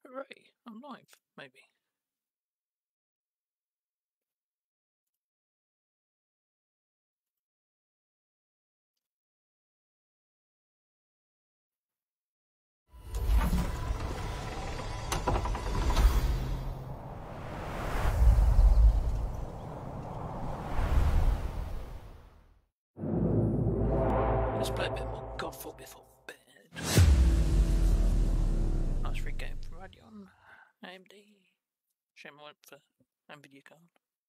Hooray, I'm live, maybe. Let's play a bit more Godfall before bed. Nice free game from Radeon, AMD. Shame I went for NVIDIA card.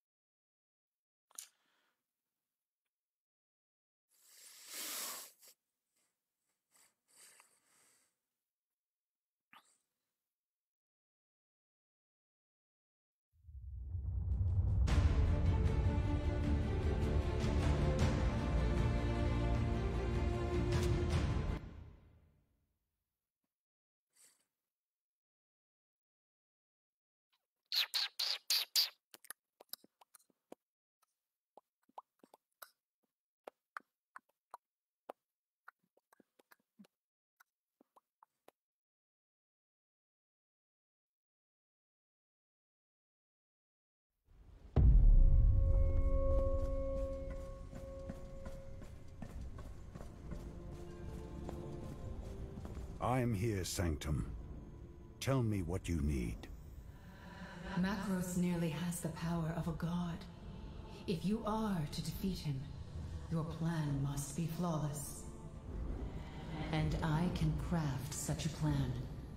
I am here, Sanctum. Tell me what you need. Macros nearly has the power of a god. If you are to defeat him, your plan must be flawless. And I can craft such a plan.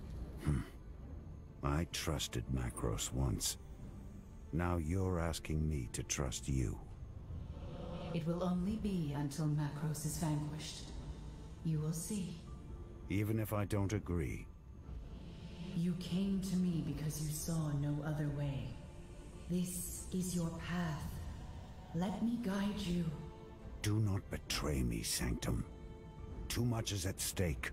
I trusted Macros once. Now you're asking me to trust you. It will only be until Macros is vanquished. You will see. Even if I don't agree. You came to me because you saw no other way. This is your path. Let me guide you. Do not betray me, Sanctum. Too much is at stake.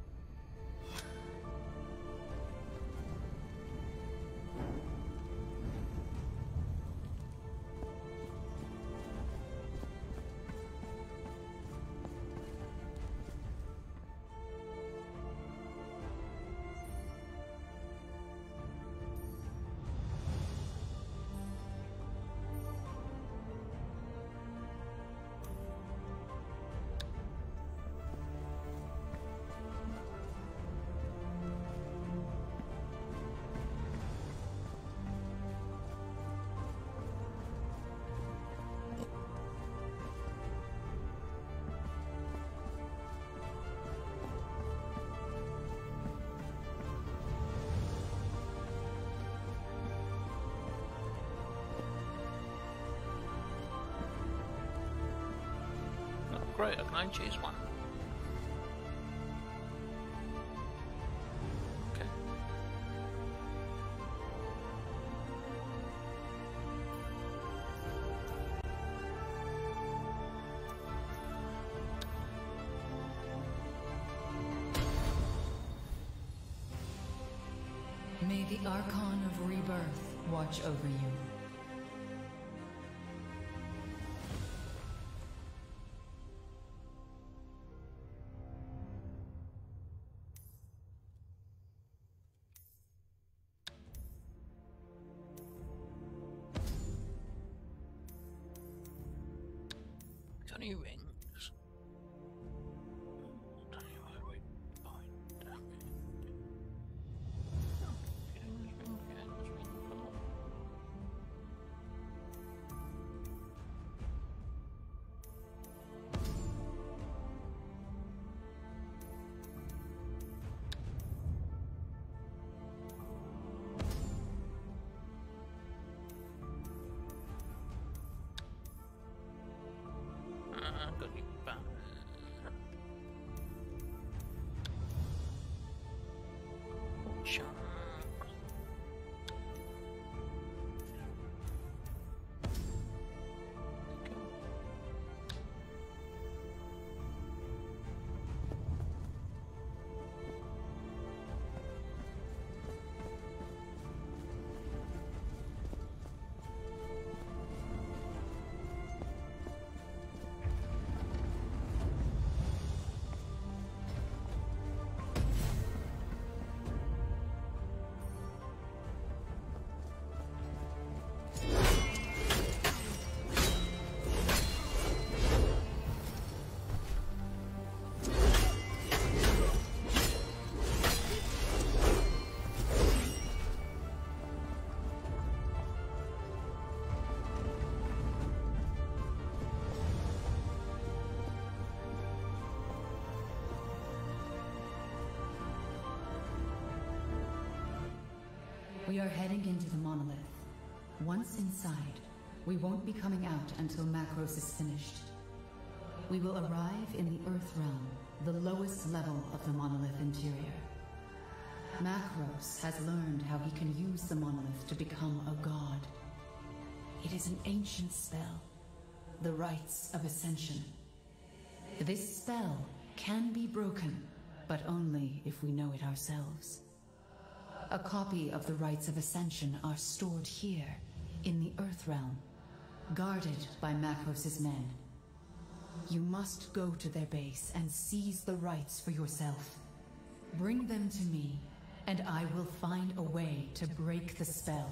Great, I can only choose one. Okay. May the Archon of Rebirth watch over you. Tony rings. Tell you where we find them. Got you back. Chunk. We are heading into the monolith. Once inside, we won't be coming out until Macros is finished. We will arrive in the Earth Realm, the lowest level of the monolith interior. Macros has learned how he can use the monolith to become a god. It is an ancient spell, the Rites of Ascension. This spell can be broken, but only if we know it ourselves. A copy of the Rites of Ascension are stored here, in the Earth Realm, guarded by Macros' men. You must go to their base and seize the rites for yourself. Bring them to me, and I will find a way to break the spell.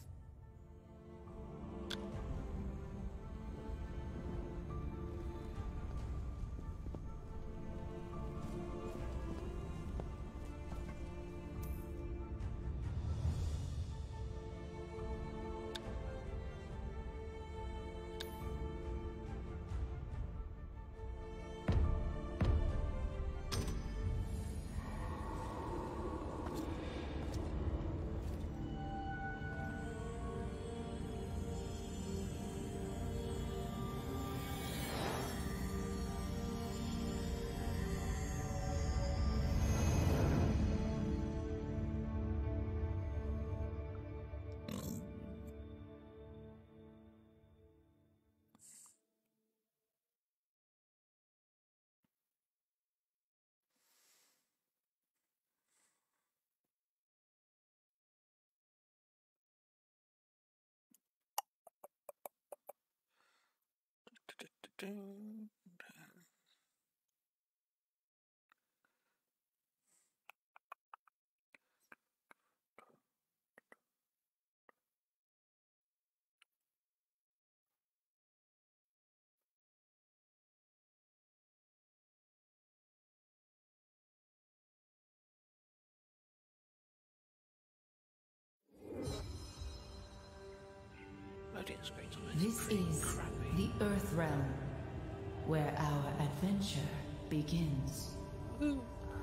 This is the Earth Realm, where our adventure begins. Ooh.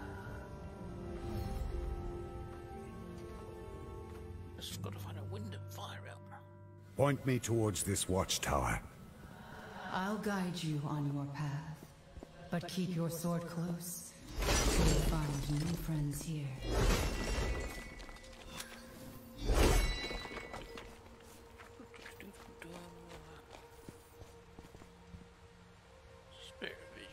Just gotta find a window fire out. Point me towards this watchtower. I'll guide you on your path, but keep your sword close. You'll find new friends here. Spirit vision.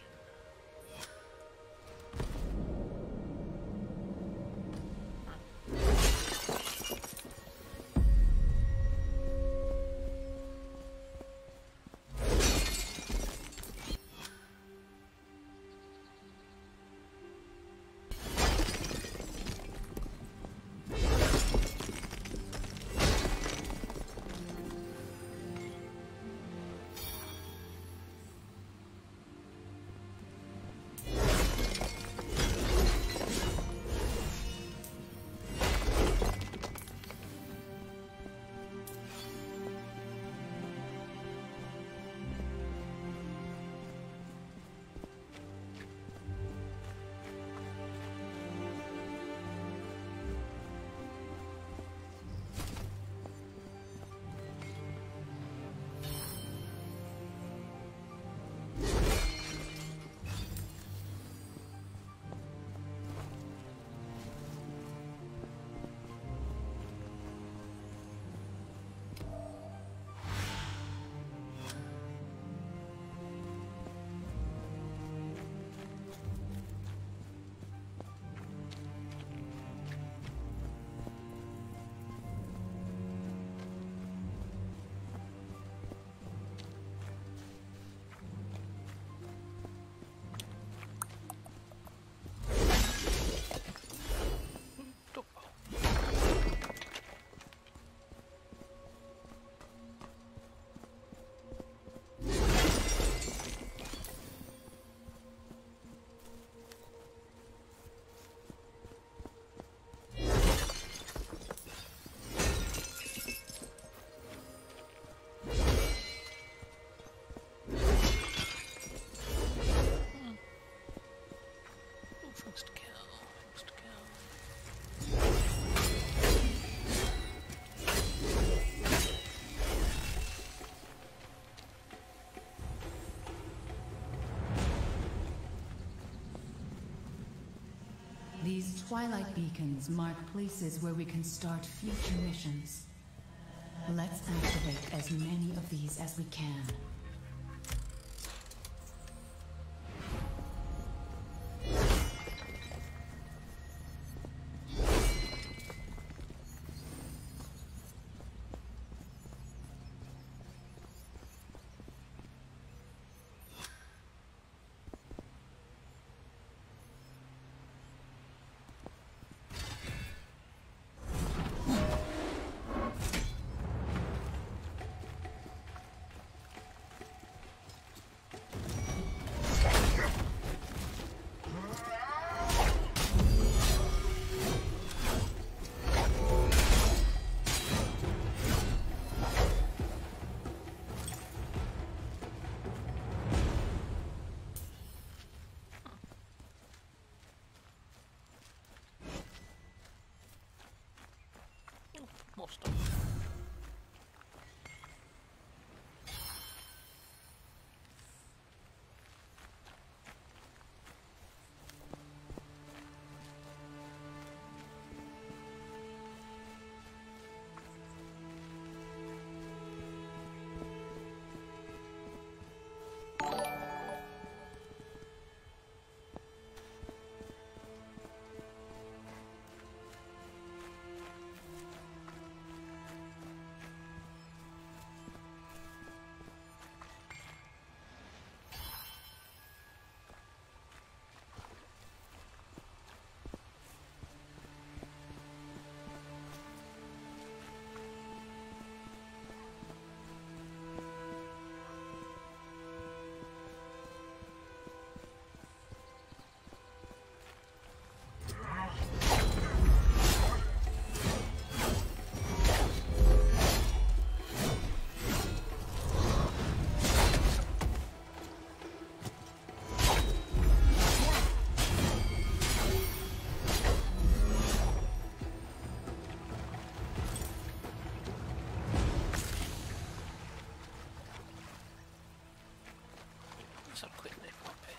Twilight beacons mark places where we can start future missions. Let's activate as many of these as we can. More stuff. So quickly pop it.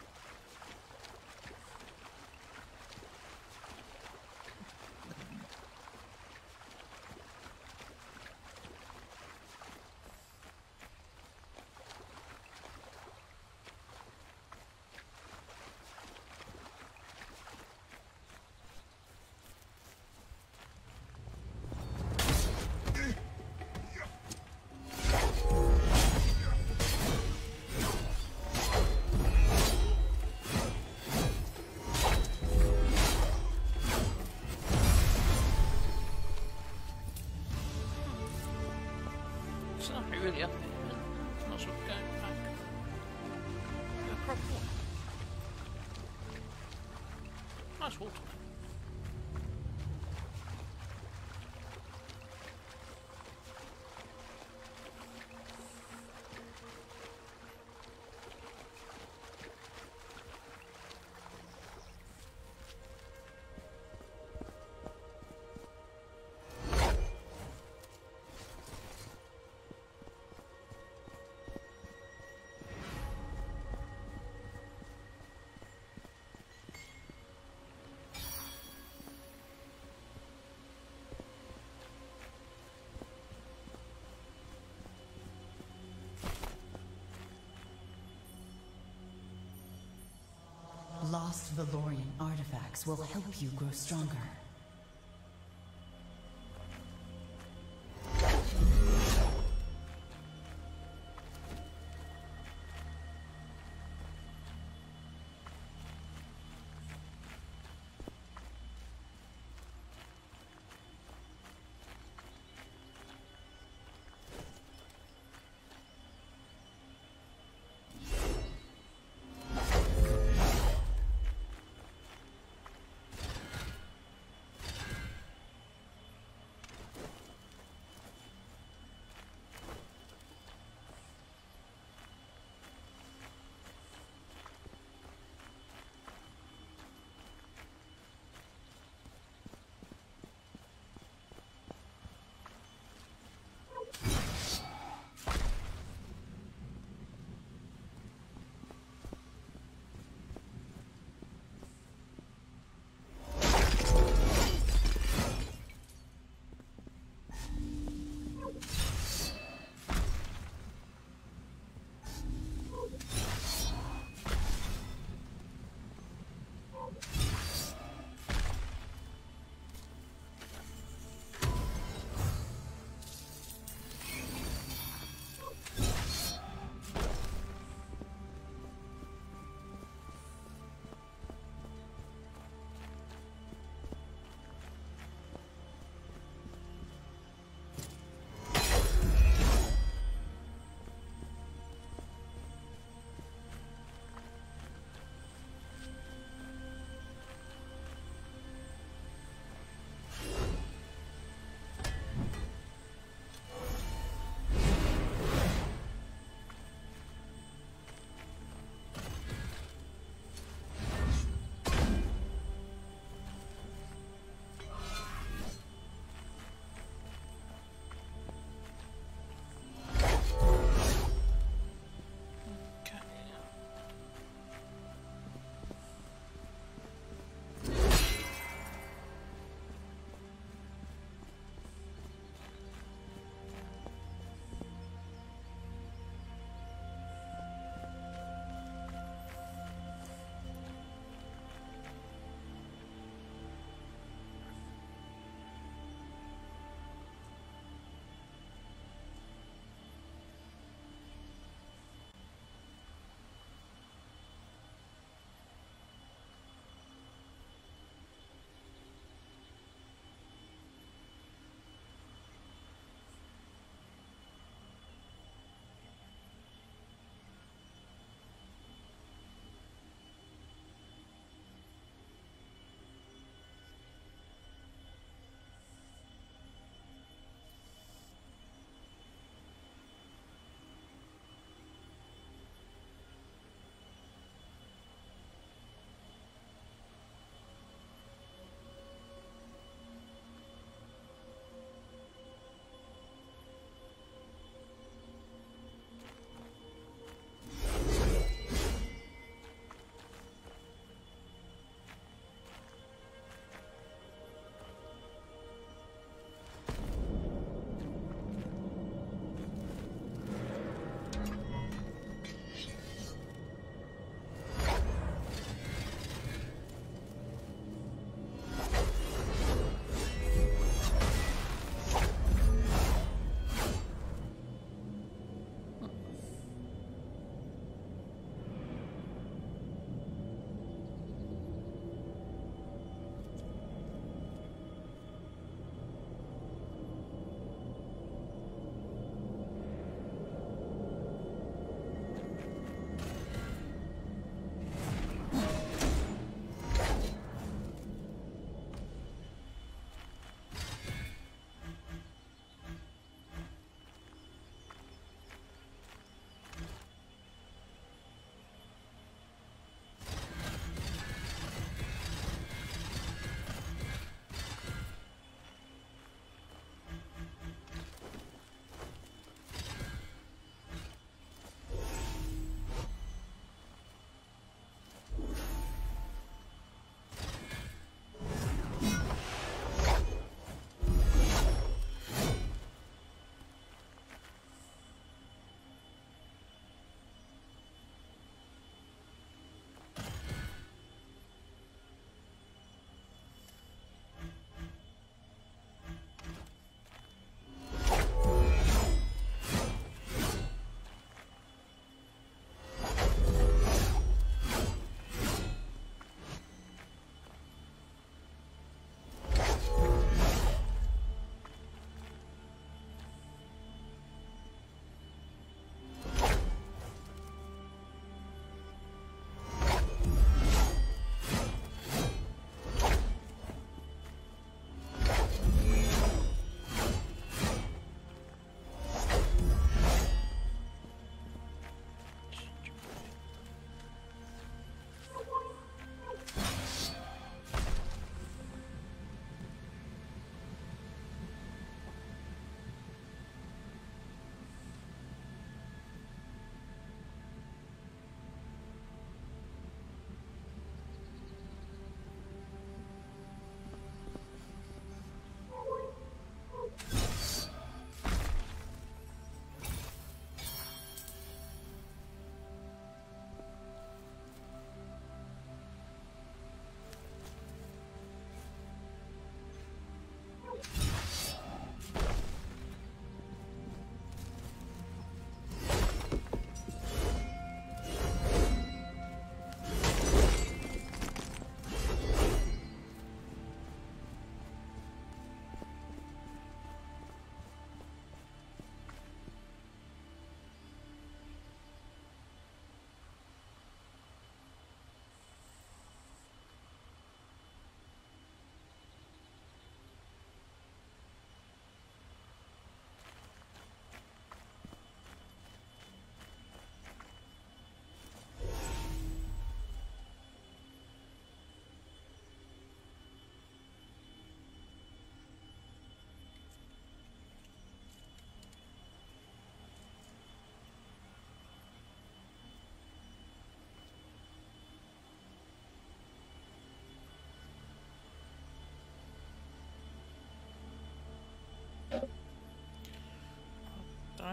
It's not really up there. Not sort of going back. Go across water. Nice water. Lost Valorian artifacts will help you grow stronger.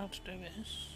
how to do this.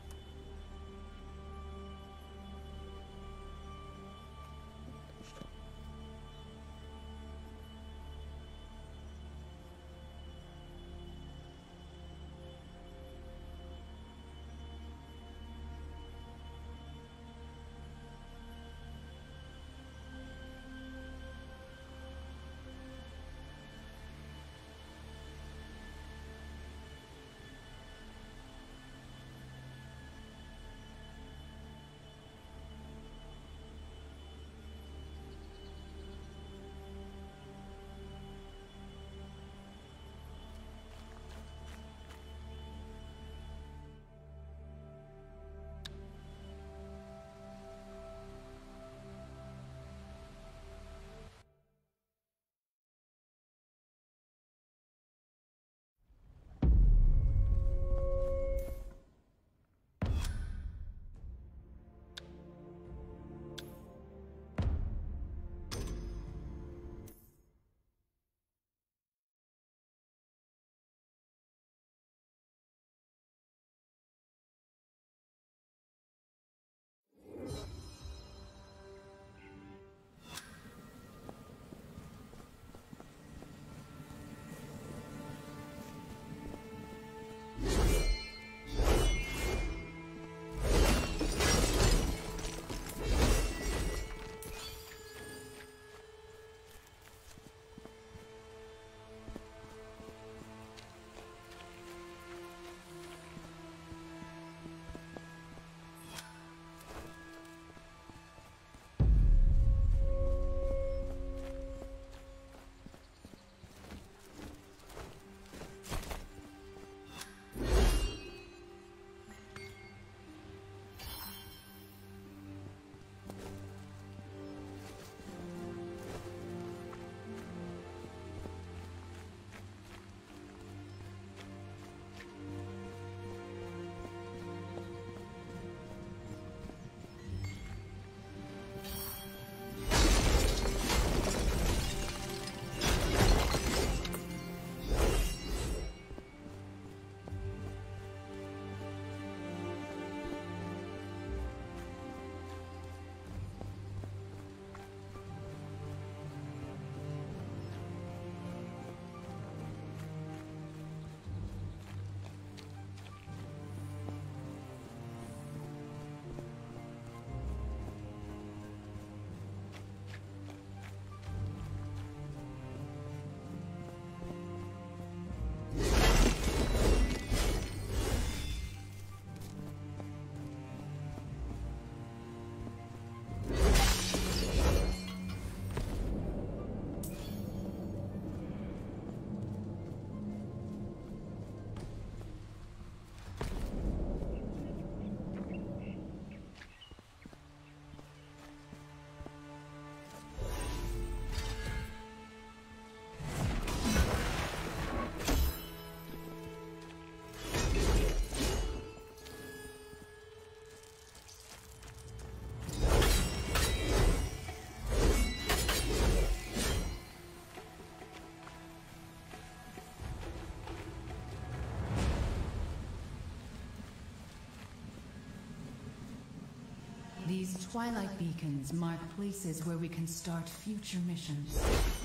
These twilight beacons mark places where we can start future missions.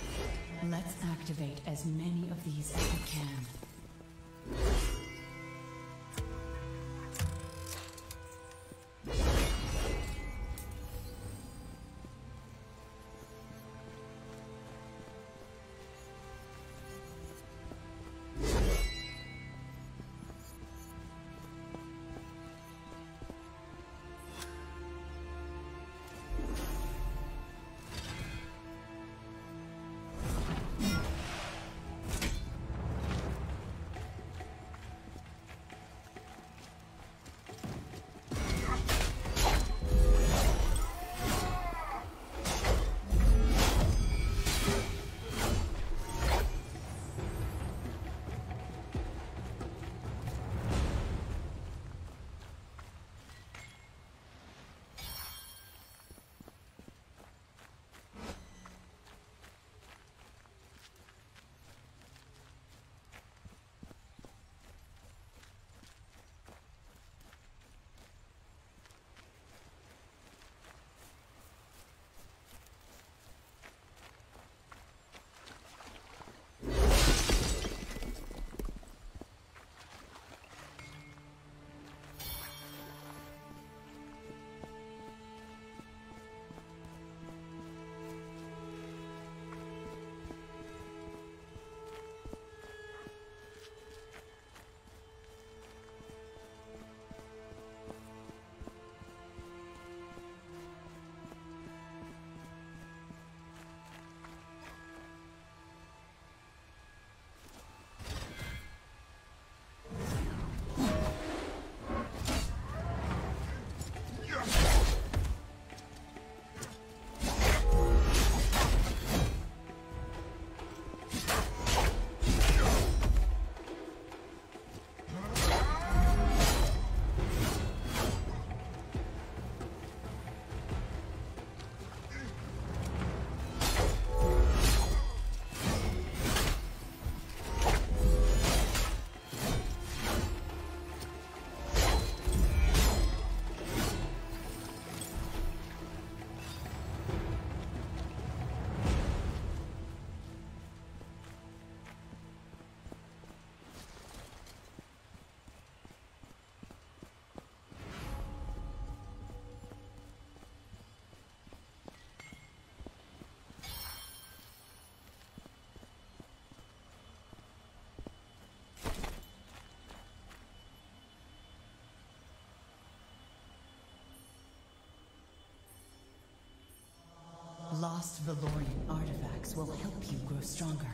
Let's activate as many of these as we can. lost Valorian artifacts will help you grow stronger.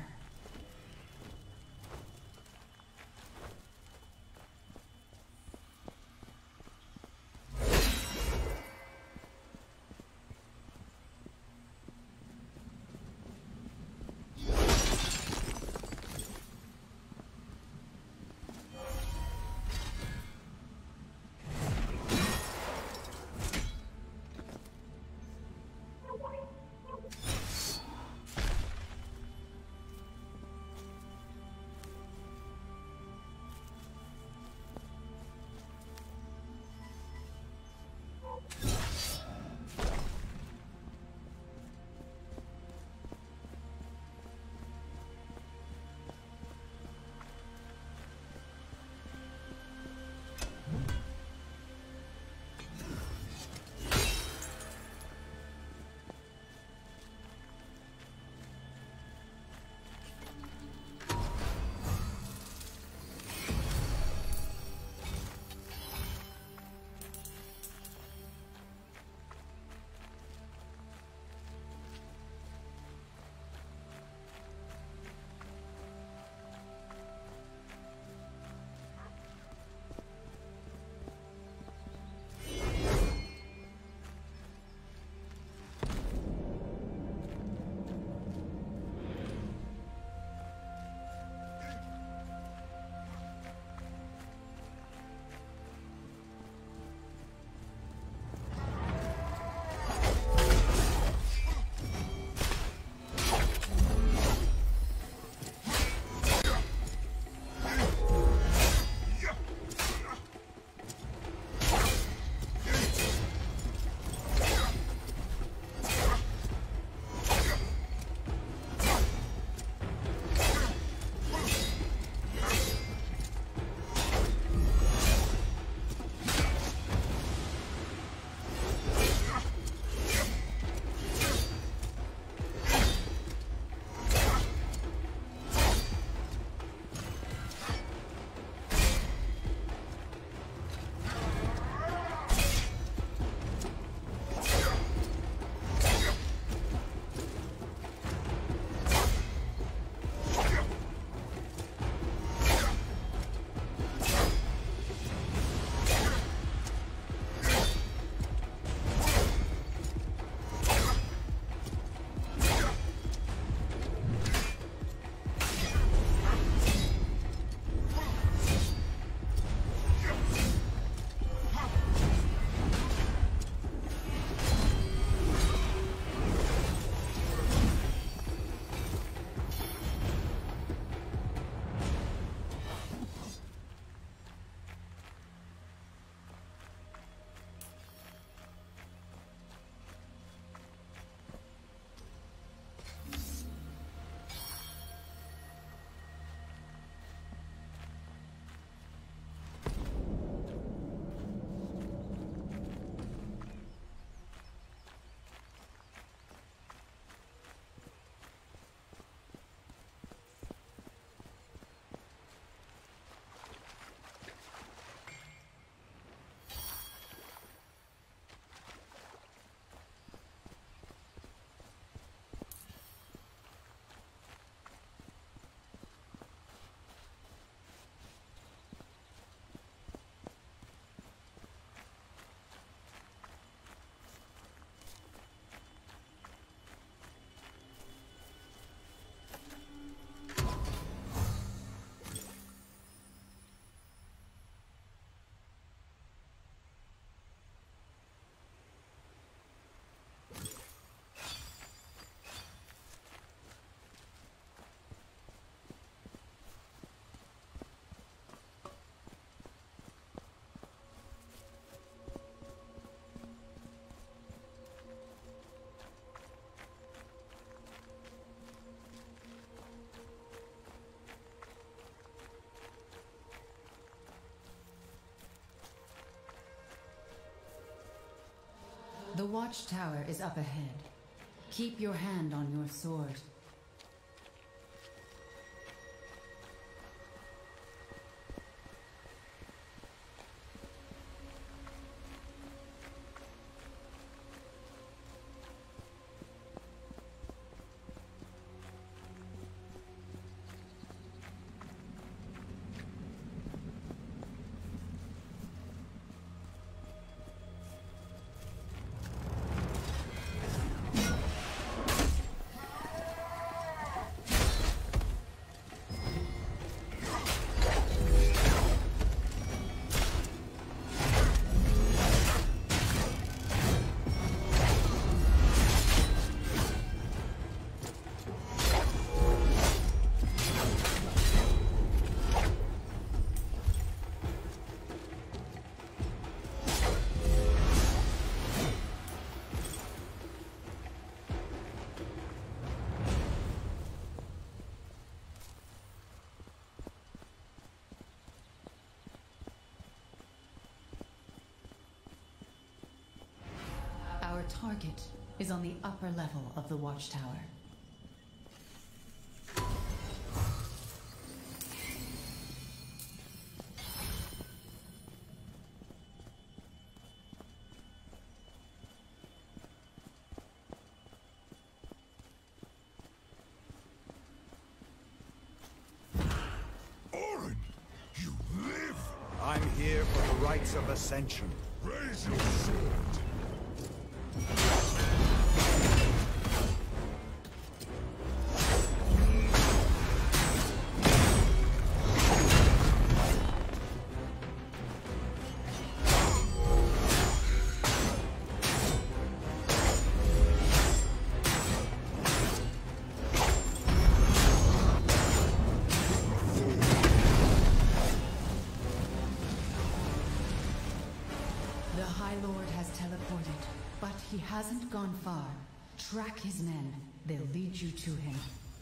The watchtower is up ahead. Keep your hand on your sword. target is on the upper level of the watchtower. I'm here for the rites of Ascension. Raise your sword! The High Lord has teleported, but he hasn't gone far. Track his men. They'll lead you to him.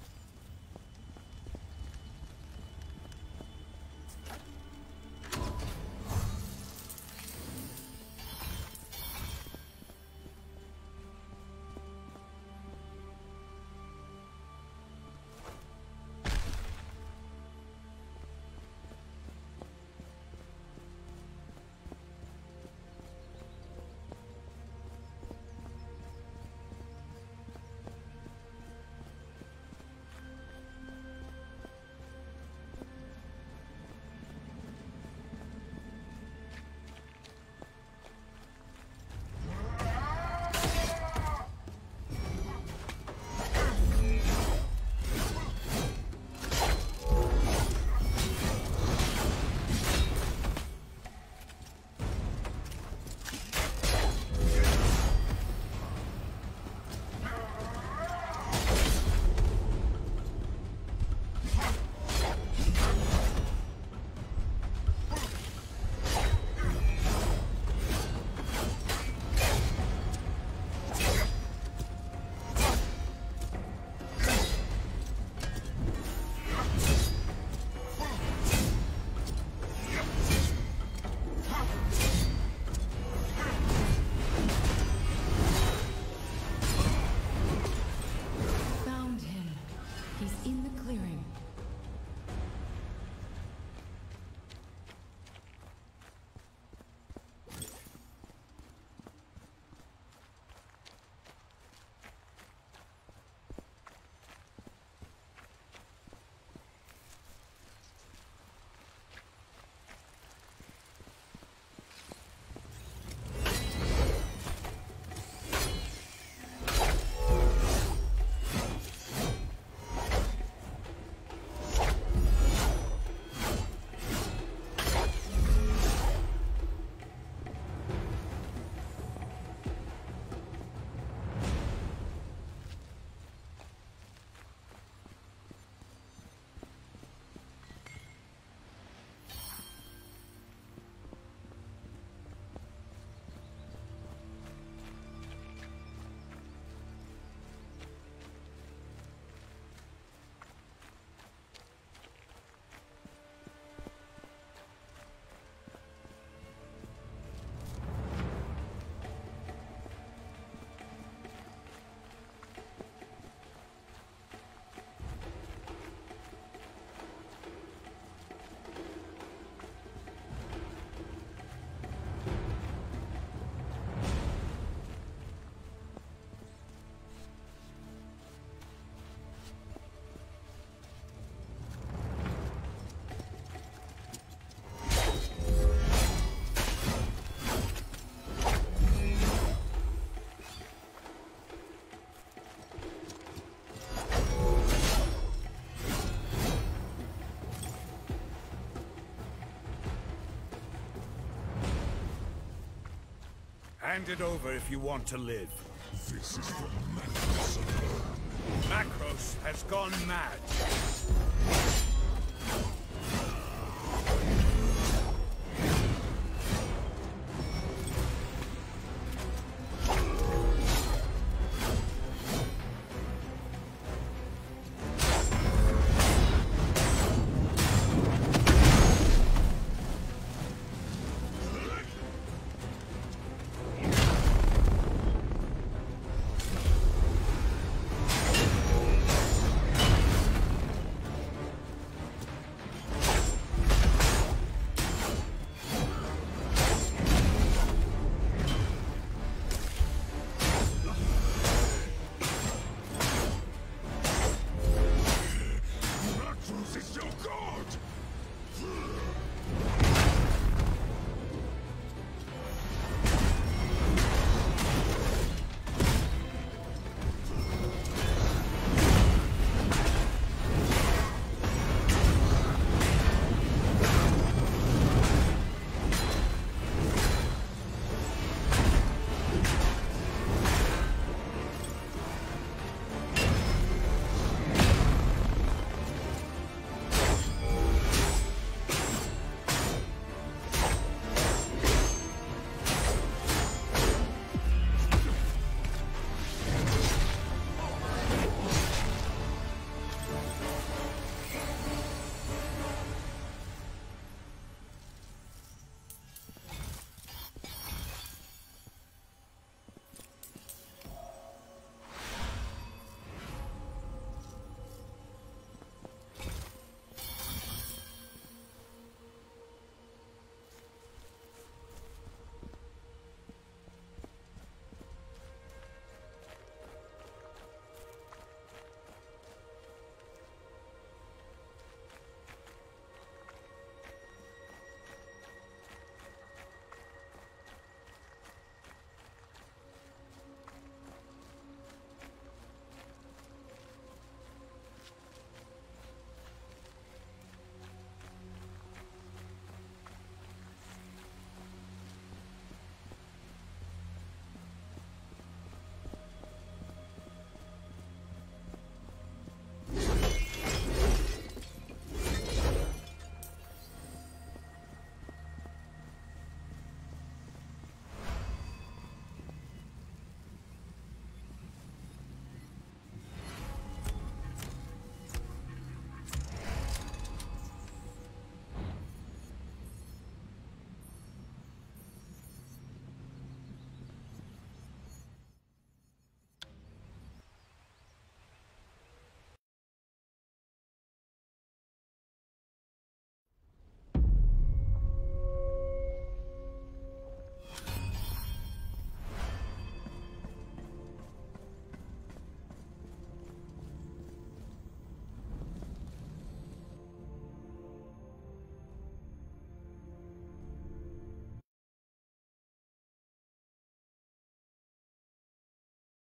Hand it over if you want to live. This is for Macros alone. Macros has gone mad.